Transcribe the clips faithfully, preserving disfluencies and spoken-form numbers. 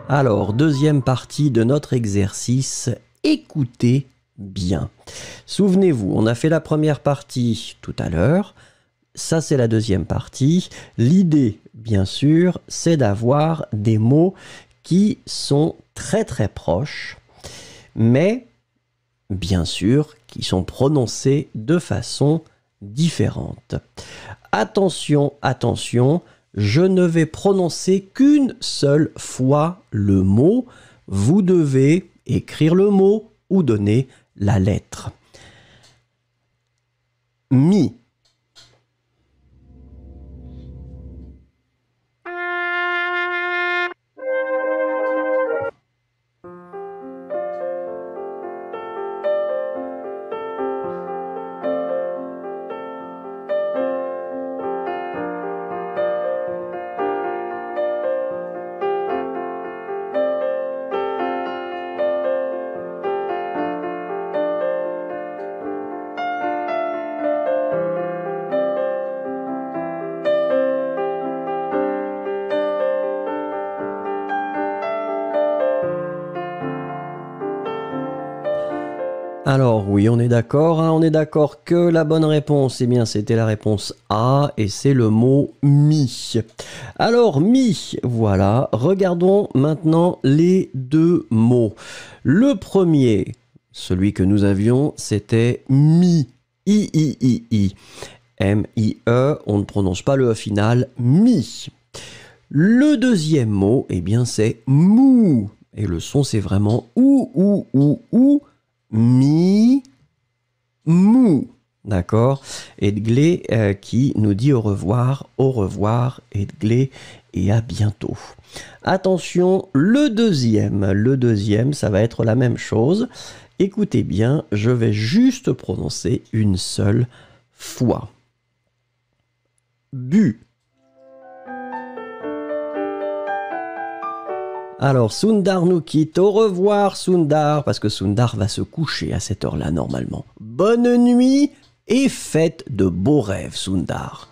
Alors, deuxième partie de notre exercice, écoutez bien. Souvenez-vous, on a fait la première partie tout à l'heure. Ça, c'est la deuxième partie. L'idée, bien sûr, c'est d'avoir des mots qui sont très très proches, mais bien sûr, qui sont prononcés de façon différente. Attention, attention, je ne vais prononcer qu'une seule fois le mot. Vous devez écrire le mot ou donner la lettre. Mi. Alors oui, on est d'accord, hein, on est d'accord que la bonne réponse, eh bien c'était la réponse A et c'est le mot mi. Alors mi, voilà, regardons maintenant les deux mots. Le premier, celui que nous avions, c'était mi, i, i, i, i. M I E, on ne prononce pas le E final, mi. Le deuxième mot, eh bien c'est mou. Et le son c'est vraiment ou, ou, ou, ou. Mi, mou, d'accord? Edgley euh, qui nous dit au revoir, au revoir, Edgley, et à bientôt. Attention, le deuxième, le deuxième, ça va être la même chose. Écoutez bien, je vais juste prononcer une seule fois. Bu. Alors, Sundar nous quitte. Au revoir, Sundar, parce que Sundar va se coucher à cette heure-là, normalement. Bonne nuit et faites de beaux rêves, Sundar.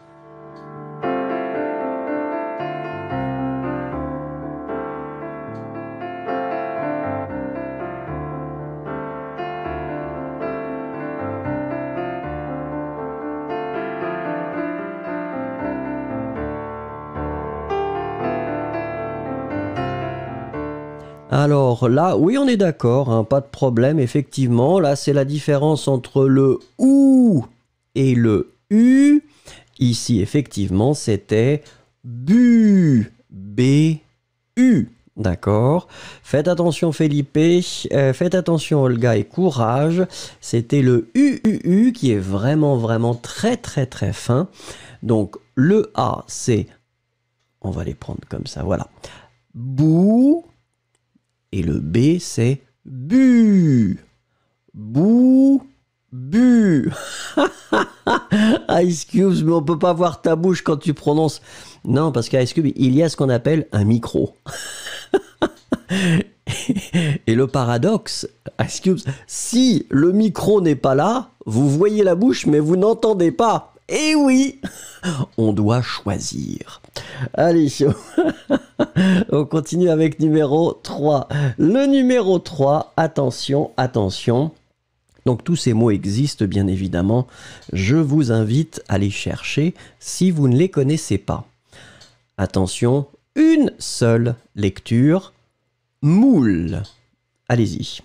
Alors là, oui, on est d'accord, hein, pas de problème, effectivement. Là, c'est la différence entre le OU et le U. Ici, effectivement, c'était bu, B, U. D'accord. Faites attention, Felipe. Euh, faites attention, Olga, et courage. C'était le U U U qui est vraiment, vraiment très, très, très fin. Donc, le A, c'est... On va les prendre comme ça, voilà. Bou. Et le B, c'est bu. Bou, bu. Ice Cube, mais on peut pas voir ta bouche quand tu prononces. Non, parce qu'à Ice Cube, il y a ce qu'on appelle un micro. Et le paradoxe, Ice Cube, si le micro n'est pas là, vous voyez la bouche, mais vous n'entendez pas. Eh oui, on doit choisir. Allez, on continue avec numéro trois. Le numéro trois, attention, attention. Donc tous ces mots existent bien évidemment. Je vous invite à les chercher si vous ne les connaissez pas. Attention, une seule lecture. Moule. Allez-y.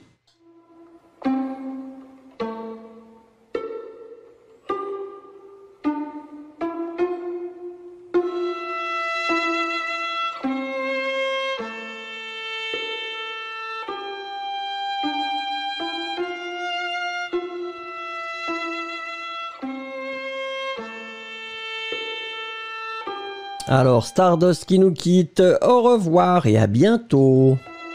Alors, Stardust qui nous quitte, au revoir et à bientôt.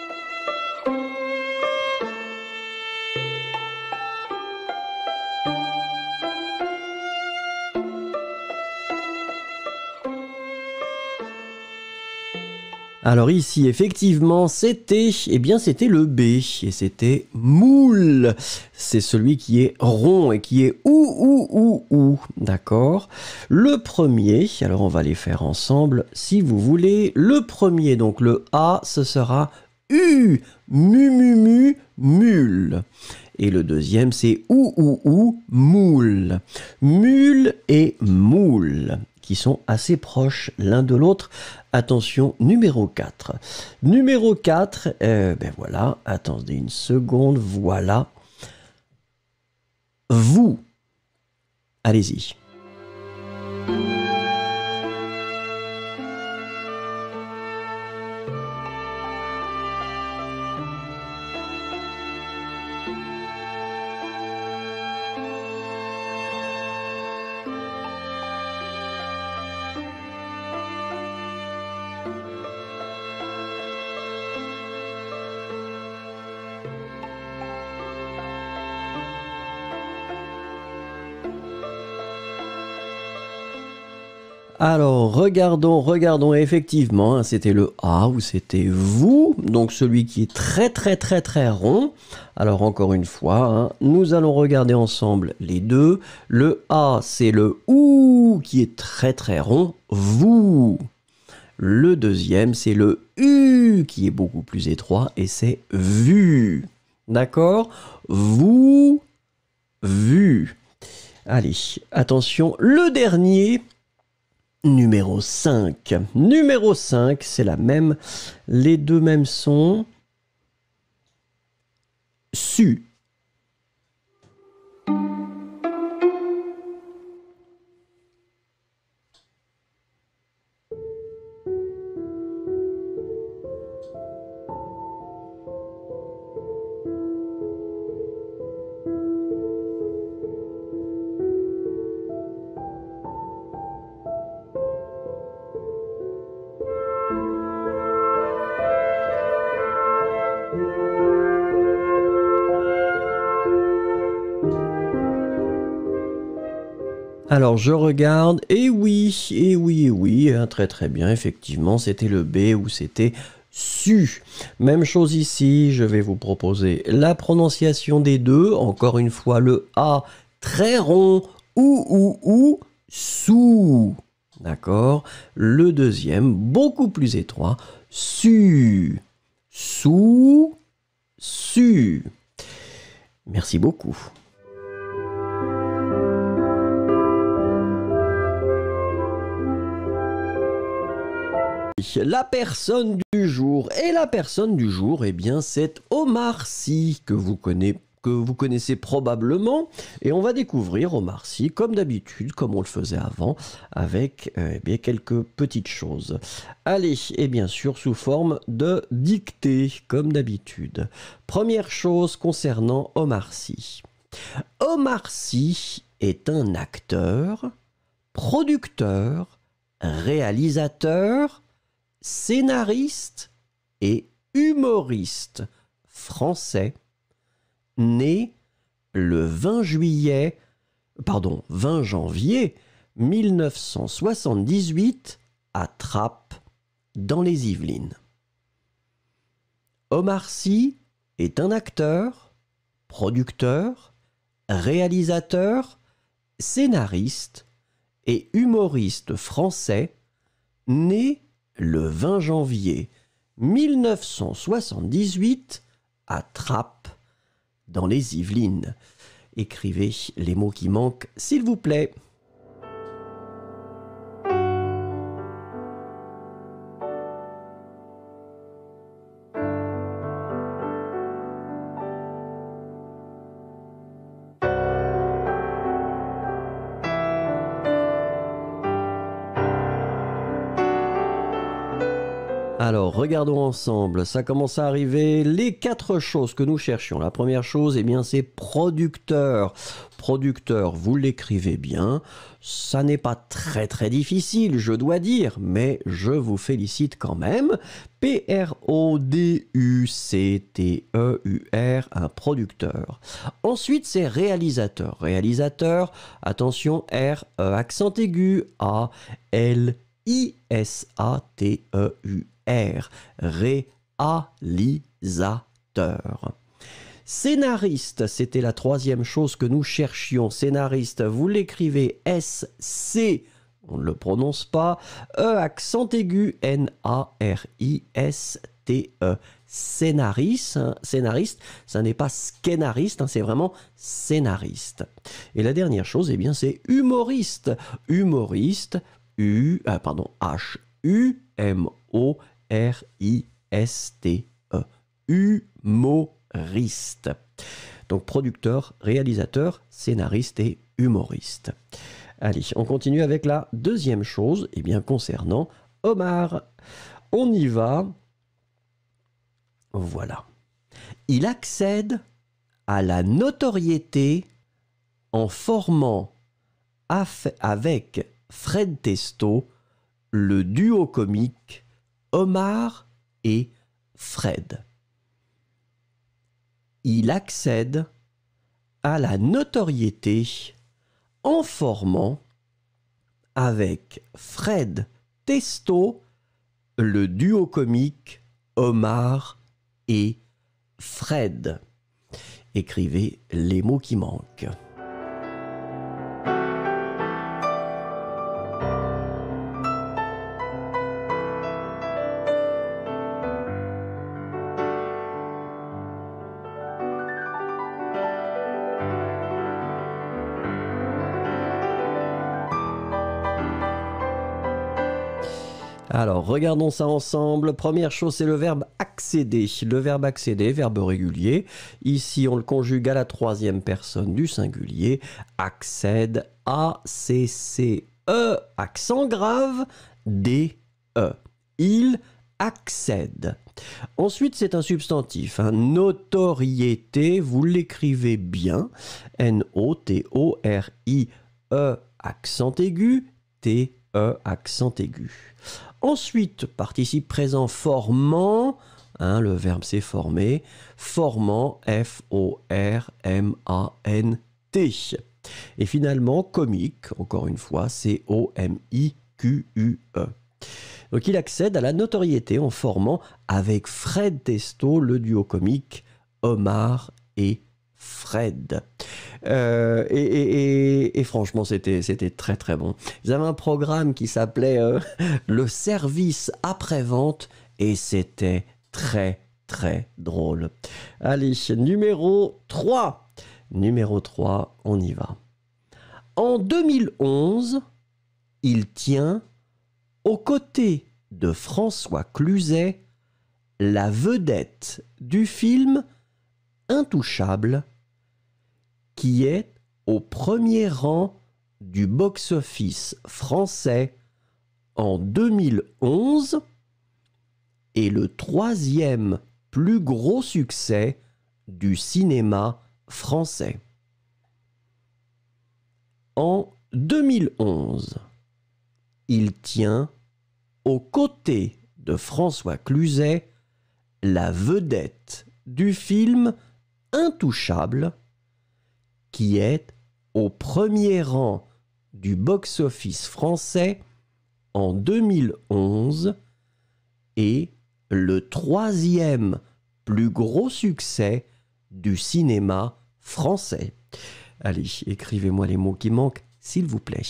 Alors ici, effectivement, c'était, eh bien, c'était le B, et c'était moule. C'est celui qui est rond et qui est ou, ou, ou, ou, d'accord? Le premier, alors on va les faire ensemble, si vous voulez. Le premier, donc le A, ce sera U. Mu, mu, mu, mule. Et le deuxième, c'est ou, ou, ou, moule. Mule et moule, qui sont assez proches l'un de l'autre. Attention, numéro quatre. Numéro quatre, euh, ben voilà, attendez une seconde, voilà. Vous. Allez-y. Alors, regardons, regardons, effectivement, hein, c'était le A ou c'était vous, donc celui qui est très très très très rond. Alors, encore une fois, hein, nous allons regarder ensemble les deux. Le A, c'est le OU qui est très très rond, vous. Le deuxième, c'est le U qui est beaucoup plus étroit et c'est vu. D'accord? Vous, vu. Allez, attention, le dernier... Numéro cinq. Numéro cinq, c'est la même. Les deux mêmes sons. Su. Alors je regarde, et oui, et oui, et oui, hein, très très bien, effectivement, c'était le B ou c'était su. Même chose ici, je vais vous proposer la prononciation des deux, encore une fois le A très rond, ou, ou, ou, sous. D'accord? Le deuxième, beaucoup plus étroit, su, sous, su. Merci beaucoup. La personne du jour, et la personne du jour, eh bien, c'est Omar Sy, que vous connaissez, que vous connaissez probablement, et on va découvrir Omar Sy, comme d'habitude, comme on le faisait avant, avec euh, eh bien, quelques petites choses. Allez, et bien sûr, sous forme de dictée, comme d'habitude. Première chose concernant Omar Sy. Omar Sy est un acteur, producteur, réalisateur, scénariste et humoriste français, né le vingt juillet, pardon, vingt janvier mille neuf cent soixante-dix-huit à Trappes, dans les Yvelines. Omar Sy est un acteur, producteur, réalisateur, scénariste et humoriste français, né le vingt janvier mille neuf cent soixante-dix-huit à Trappes, dans les Yvelines. Écrivez les mots qui manquent, s'il vous plaît. Alors, regardons ensemble, ça commence à arriver, les quatre choses que nous cherchions. La première chose, eh bien, c'est producteur. Producteur, vous l'écrivez bien, ça n'est pas très très difficile, je dois dire, mais je vous félicite quand même. P R O D U C T E U R, un producteur. Ensuite, c'est réalisateur. Réalisateur, attention, R, E, accent aigu, A, L, I, S, A, T, E, U, R. R, réalisateur. Scénariste, c'était la troisième chose que nous cherchions. Scénariste, vous l'écrivez S C, on ne le prononce pas, E accent aigu, N A R I S T E. Scénariste, hein, scénariste, ça n'est pas scénariste, hein, c'est vraiment scénariste. Et la dernière chose, eh bien, c'est humoriste. Humoriste, U, ah, pardon, H U M O R I S T E. Humoriste. Donc producteur, réalisateur, scénariste et humoriste. Allez, on continue avec la deuxième chose, eh bien, concernant Omar. On y va. Voilà. Il accède à la notoriété en formant avec Fred Testo le duo comique Omar et Fred. Il accède à la notoriété en formant avec Fred Testo le duo comique Omar et Fred. Écrivez les mots qui manquent. Alors, regardons ça ensemble. Première chose, c'est le verbe accéder. Le verbe accéder, verbe régulier. Ici, on le conjugue à la troisième personne du singulier. Accède, A C C E, accent grave, D E. Il accède. Ensuite, c'est un substantif. Hein. Notoriété, vous l'écrivez bien. N O T O R I E, accent aigu, T E, accent aigu. Ensuite, participe présent formant, hein, le verbe c'est former, formant, F O R M A N T. Et finalement, comique, encore une fois, C O M I Q U E. Donc il accède à la notoriété en formant avec Fred Testo le duo comique Omar et Fred. Euh, et, et, et, et franchement, c'était, c'était très très bon. Ils avaient un programme qui s'appelait euh, le service après-vente et c'était très très drôle. Allez, numéro trois. Numéro trois, on y va. En deux mille onze, il tient aux côtés de François Cluzet la vedette du film Intouchable, qui est au premier rang du box-office français en deux mille onze et le troisième plus gros succès du cinéma français. En deux mille onze, il tient aux côtés de François Cluzet la vedette du film Intouchable, qui est au premier rang du box-office français en deux mille onze et le troisième plus gros succès du cinéma français. Allez, écrivez-moi les mots qui manquent, s'il vous plaît.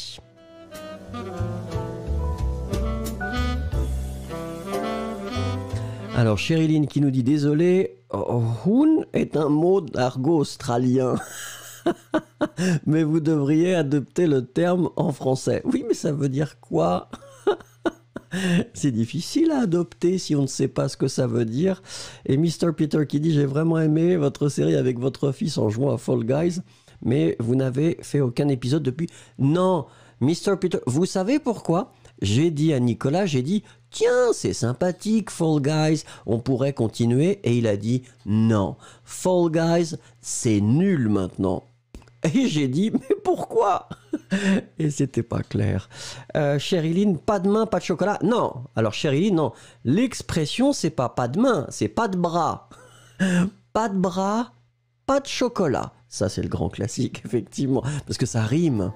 Alors, Chériline qui nous dit « Désolé, hoon est un mot d'argot australien. Mais vous devriez adopter le terme en français. » Oui, mais ça veut dire quoi? C'est difficile à adopter si on ne sait pas ce que ça veut dire. Et mister Peter qui dit « J'ai vraiment aimé votre série avec votre fils en jouant à Fall Guys, mais vous n'avez fait aucun épisode depuis... » Non, mister Peter, vous savez pourquoi? J'ai dit à Nicolas, j'ai dit « Tiens, c'est sympathique, Fall Guys, on pourrait continuer. » Et il a dit « Non, Fall Guys, c'est nul maintenant. » Et j'ai dit « Mais pourquoi ?» Et c'était pas clair. Euh, Chériline, pas de main, pas de chocolat. Non, alors Chériline, non. L'expression, c'est pas pas de main, c'est pas de bras. Pas de bras, pas de chocolat. Ça, c'est le grand classique, effectivement, parce que ça rime.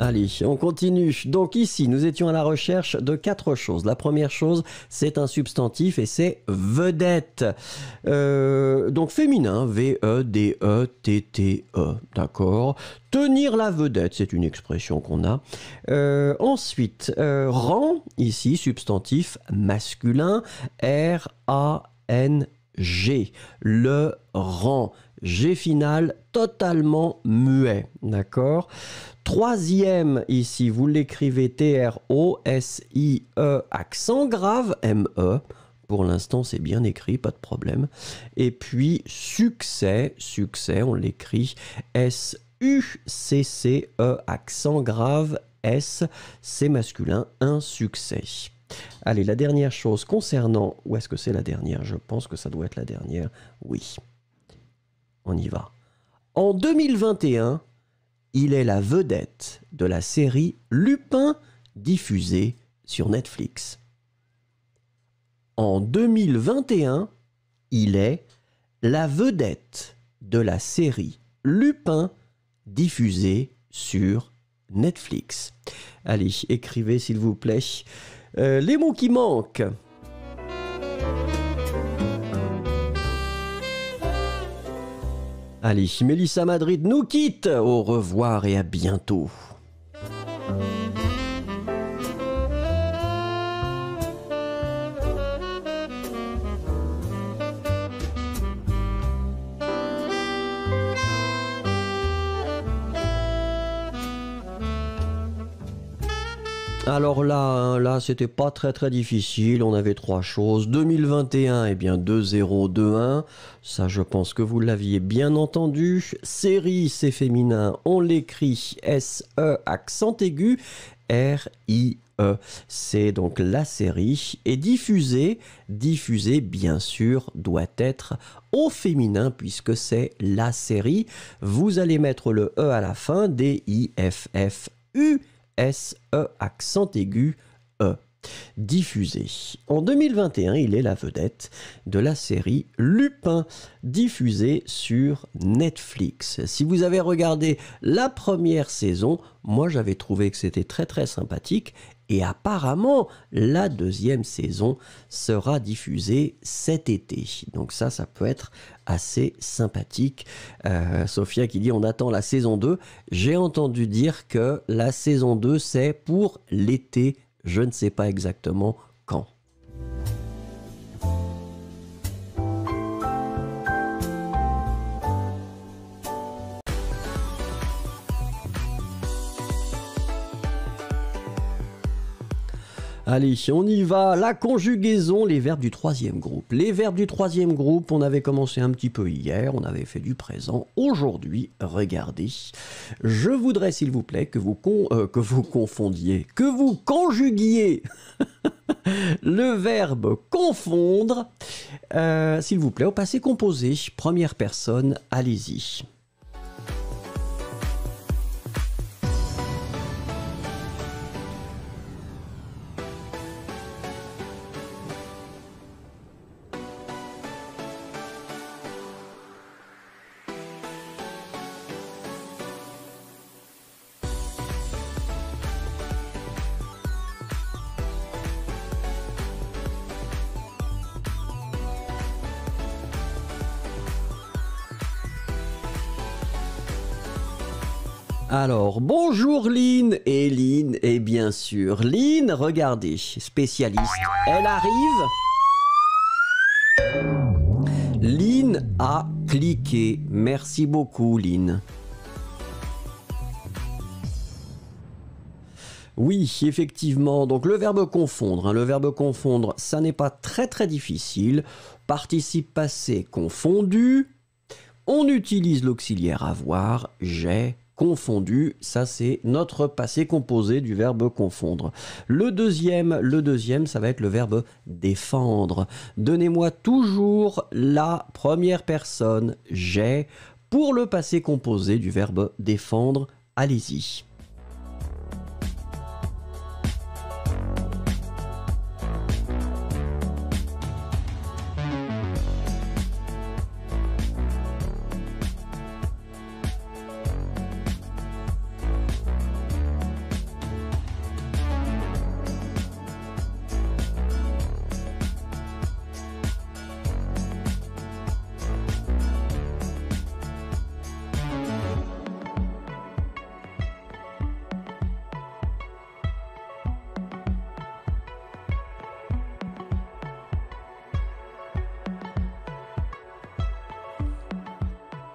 Allez, on continue. Donc ici, nous étions à la recherche de quatre choses. La première chose, c'est un substantif et c'est vedette. Euh, donc féminin, V E D E T T E, d'accord. Tenir la vedette, c'est une expression qu'on a. Euh, ensuite, euh, rang, ici, substantif masculin, R A N G. Le rang. G final, totalement muet, d'accord. Troisième, ici, vous l'écrivez T R O S I E, accent grave, M E. Pour l'instant, c'est bien écrit, pas de problème. Et puis, succès, succès, on l'écrit S U C C E, accent grave, S, c'est masculin, un succès. Allez, la dernière chose concernant... Où est-ce que c'est la dernière? Je pense que ça doit être la dernière. Oui. On y va. En deux mille vingt et un, il est la vedette de la série Lupin diffusée sur Netflix. En deux mille vingt et un, il est la vedette de la série Lupin diffusée sur Netflix. Allez, écrivez s'il vous plaît euh, les mots qui manquent. Allez, Mélissa Madrid nous quitte. Au revoir et à bientôt. Alors là, hein, là, c'était pas très très difficile. On avait trois choses. deux mille vingt et un, eh bien deux zéro deux un. Ça, je pense que vous l'aviez bien entendu. Série, c'est féminin. On l'écrit S E accent aigu R I E. C'est donc la série. Et diffusée, diffusée, bien sûr, doit être au féminin puisque c'est la série. Vous allez mettre le E à la fin. D I F F U S E accent aigu E. Diffusé. En deux mille vingt et un, il est la vedette de la série Lupin, diffusée sur Netflix. Si vous avez regardé la première saison, moi j'avais trouvé que c'était très très sympathique et apparemment la deuxième saison sera diffusée cet été. Donc ça, ça peut être assez sympathique. Euh, Sophia qui dit on attend la saison deux. J'ai entendu dire que la saison deux c'est pour l'été. Je ne sais pas exactement quand. Allez, on y va. La conjugaison, les verbes du troisième groupe. Les verbes du troisième groupe, on avait commencé un petit peu hier, on avait fait du présent. Aujourd'hui, regardez, je voudrais s'il vous plaît que vous, con, euh, que vous confondiez, que vous conjuguiez le verbe confondre, euh, s'il vous plaît, au passé composé. Première personne, allez-y. Alors, bonjour Lynn et Lynn, et bien sûr, Lynn, regardez, spécialiste, elle arrive. Lynn a cliqué, merci beaucoup Lynn. Oui, effectivement, donc le verbe confondre, hein, le verbe confondre, ça n'est pas très très difficile. Participe passé confondu, on utilise l'auxiliaire avoir, j'ai confondu, ça c'est notre passé composé du verbe confondre. Le deuxième, le deuxième, ça va être le verbe défendre. Donnez-moi toujours la première personne, j'ai, pour le passé composé du verbe défendre, allez-y.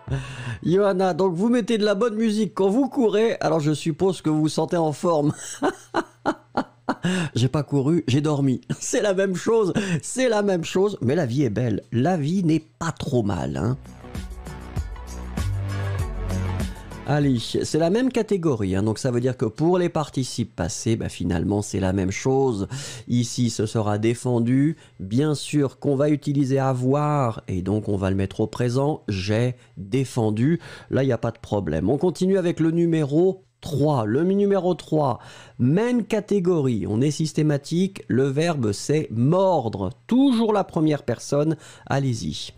Johanna, donc vous mettez de la bonne musique quand vous courez, alors je suppose que vous vous sentez en forme. J'ai pas couru, j'ai dormi. C'est la même chose, c'est la même chose, mais la vie est belle. La vie n'est pas trop mal, hein. Allez, c'est la même catégorie, hein, donc ça veut dire que pour les participes passés, bah finalement c'est la même chose. Ici, ce sera défendu. Bien sûr qu'on va utiliser avoir, et donc on va le mettre au présent. J'ai défendu. Là, il n'y a pas de problème. On continue avec le numéro trois. Le numéro trois, même catégorie, on est systématique. Le verbe, c'est mordre. Toujours la première personne. Allez-y.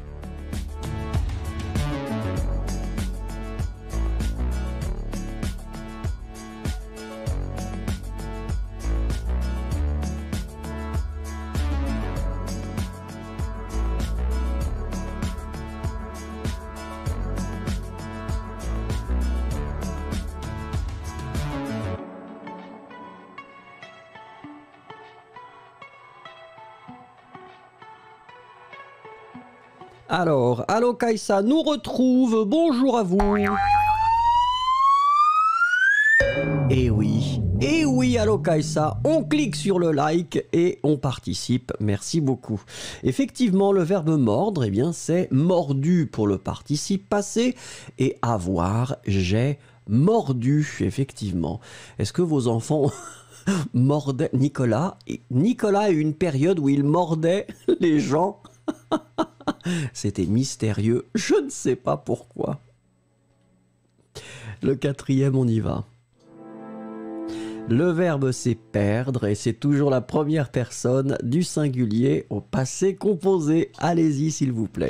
Alors, Allo Kaïssa nous retrouve, bonjour à vous. Et oui, et oui, Allo Kaïssa, on clique sur le like et on participe, merci beaucoup. Effectivement, le verbe mordre, eh bien, c'est mordu pour le participe passé et avoir, j'ai mordu, effectivement. Est-ce que vos enfants mordaient Nicolas? Nicolas a eu une période où il mordait les gens. C'était mystérieux, je ne sais pas pourquoi. Le quatrième, on y va. Le verbe c'est perdre et c'est toujours la première personne du singulier au passé composé. Allez-y s'il vous plaît.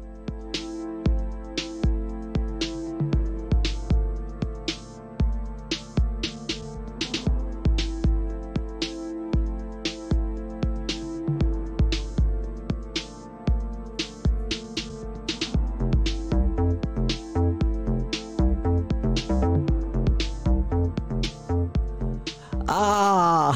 Ah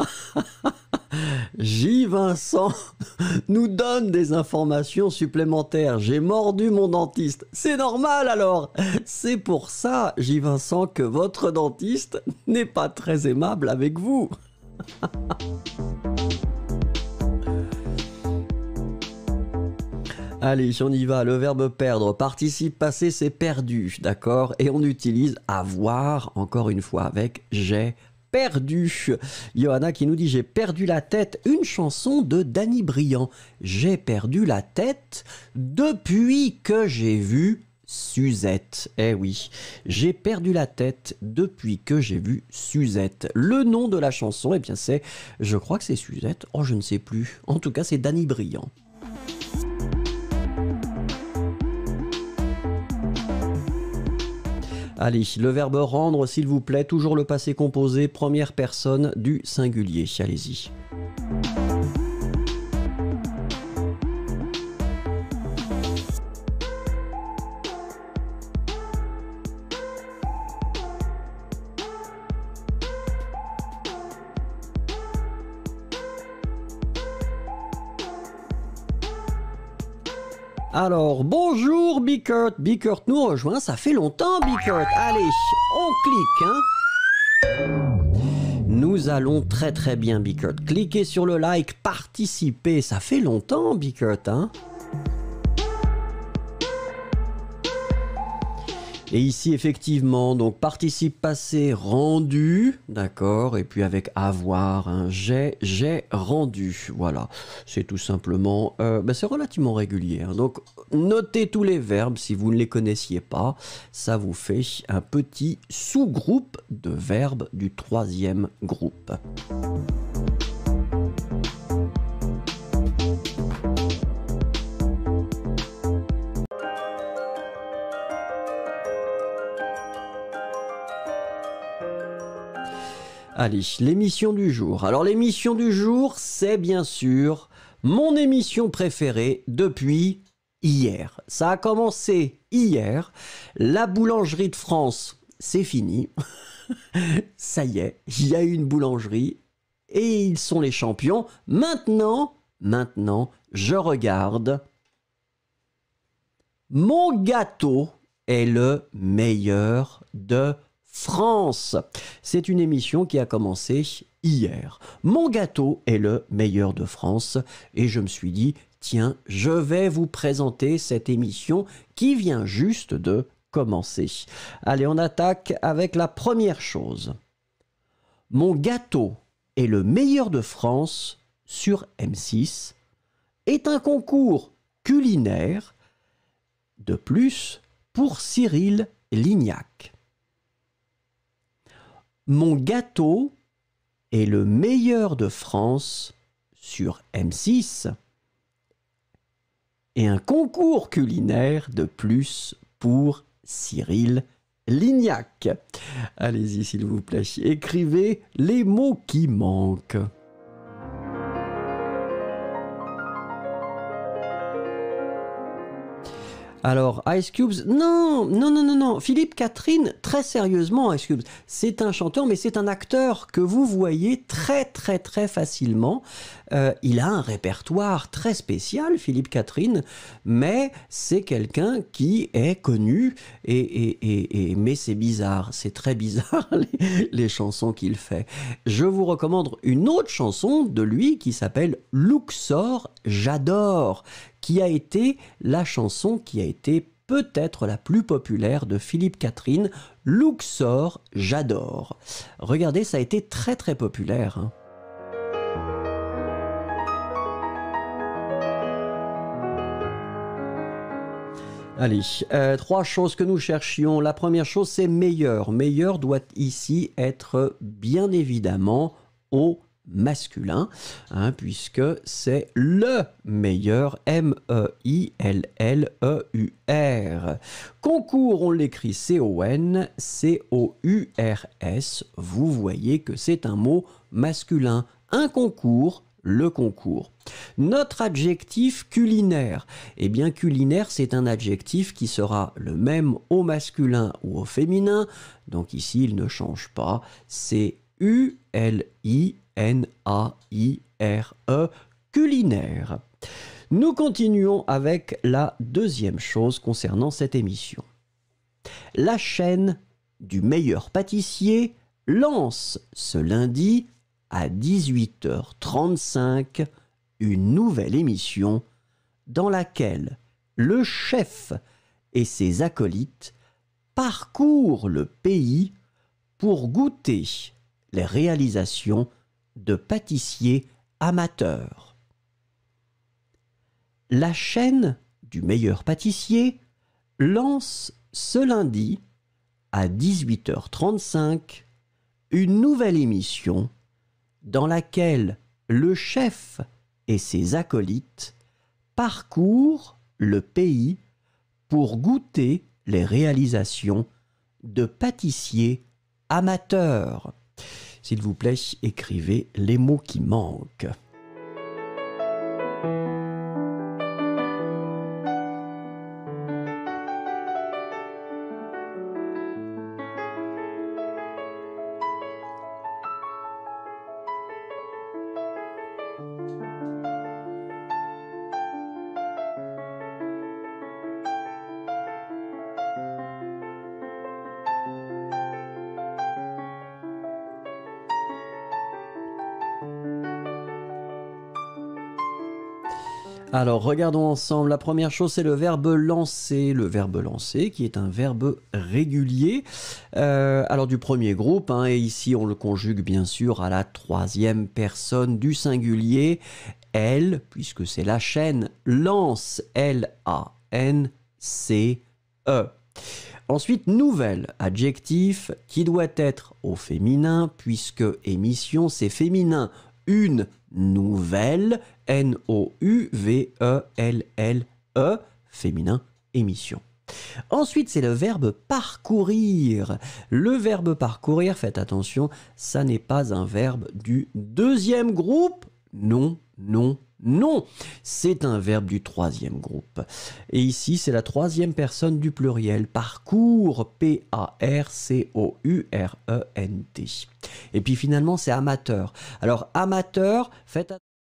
J. Vincent nous donne des informations supplémentaires. J'ai mordu mon dentiste. C'est normal alors. C'est pour ça, J. Vincent, que votre dentiste n'est pas très aimable avec vous. Allez, on y va. Le verbe perdre. Participe passé, c'est perdu. D'accord? Et on utilise avoir, encore une fois, avec j'ai perdu. Johanna qui nous dit j'ai perdu la tête, une chanson de Danny Briand. J'ai perdu la tête depuis que j'ai vu Suzette. Eh oui, j'ai perdu la tête depuis que j'ai vu Suzette. Le nom de la chanson, eh bien c'est, je crois que c'est Suzette. Oh, je ne sais plus. En tout cas, c'est Danny Briand. Allez, le verbe rendre, s'il vous plaît, toujours le passé composé, première personne du singulier. Allez-y. Alors, bonjour Bickert. Bickert nous rejoint, ça fait longtemps Bickert. Allez, on clique, hein. Nous allons très très bien Bickert. Cliquez sur le like, participez, ça fait longtemps Bickert, hein. Et ici, effectivement, donc participe passé rendu, d'accord, et puis avec avoir, hein, j'ai, j'ai rendu, voilà, c'est tout simplement, euh, ben c'est relativement régulier, hein. Donc notez tous les verbes si vous ne les connaissiez pas, ça vous fait un petit sous-groupe de verbes du troisième groupe. Allez, l'émission du jour. Alors l'émission du jour, c'est bien sûr mon émission préférée depuis hier. Ça a commencé hier. La boulangerie de France, c'est fini. Ça y est, il y a eu une boulangerie et ils sont les champions. Maintenant, maintenant, je regarde Mon gâteau est le meilleur de France. C'est une émission qui a commencé hier. Mon gâteau est le meilleur de France et je me suis dit, tiens, je vais vous présenter cette émission qui vient juste de commencer. Allez, on attaque avec la première chose. Mon gâteau est le meilleur de France sur M six est un concours culinaire de plus pour Cyril Lignac. Mon gâteau est le meilleur de France sur M six et un concours culinaire de plus pour Cyril Lignac. Allez-y s'il vous plaît, écrivez les mots qui manquent. Alors, Ice Cubes, non, non, non, non, non. Philippe Catherine, très sérieusement, Ice Cubes, c'est un chanteur, mais c'est un acteur que vous voyez très, très, très facilement. Euh, il a un répertoire très spécial, Philippe Catherine, mais c'est quelqu'un qui est connu, et, et, et, et mais c'est bizarre, c'est très bizarre, les, les chansons qu'il fait. Je vous recommande une autre chanson de lui qui s'appelle « Luxor, j'adore », qui a été la chanson qui a été peut-être la plus populaire de Philippe Catherine, Luxor, j'adore. Regardez, ça a été très très populaire. Hein. Allez, euh, trois choses que nous cherchions. La première chose, c'est meilleur. Meilleur doit ici être bien évidemment au masculin, hein, puisque c'est le meilleur, M E I L L E U R. Concours, on l'écrit C O N C O U R S. Vous voyez que c'est un mot masculin. Un concours, le concours. Notre adjectif culinaire. Eh bien, culinaire, c'est un adjectif qui sera le même au masculin ou au féminin. Donc ici, il ne change pas. C'est U L I N A I R E, culinaire. Nous continuons avec la deuxième chose concernant cette émission. La chaîne du meilleur pâtissier lance ce lundi à dix-huit heures trente-cinq une nouvelle émission dans laquelle le chef et ses acolytes parcourent le pays pour goûter les réalisations de pâtissiers amateurs. La chaîne du meilleur pâtissier lance ce lundi à dix-huit heures trente-cinq une nouvelle émission dans laquelle le chef et ses acolytes parcourent le pays pour goûter les réalisations de pâtissiers amateurs. S'il vous plaît, écrivez les mots qui manquent. Alors, regardons ensemble. La première chose, c'est le verbe lancer. Le verbe lancer, qui est un verbe régulier. Euh, alors, du premier groupe, hein, et ici, on le conjugue bien sûr à la troisième personne du singulier. Elle, puisque c'est la chaîne, lance, L A N C E. Ensuite, nouvelle, adjectif qui doit être au féminin, puisque émission, c'est féminin. Une nouvelle, N O U V E L L E, féminin, émission. Ensuite, c'est le verbe parcourir. Le verbe parcourir, faites attention, ça n'est pas un verbe du deuxième groupe. Non, non, non. C'est un verbe du troisième groupe. Et ici, c'est la troisième personne du pluriel. Parcours, P A R C O U R E N T. Et puis finalement, c'est amateur. Alors, amateur, faites attention.